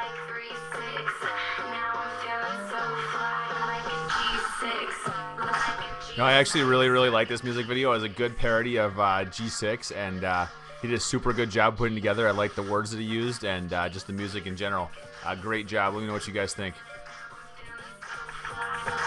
No, I actually really like this music video. It was a good parody of G6, and he did a super good job putting together. I like the words that he used and just the music in general. Great job. Let me know what you guys think.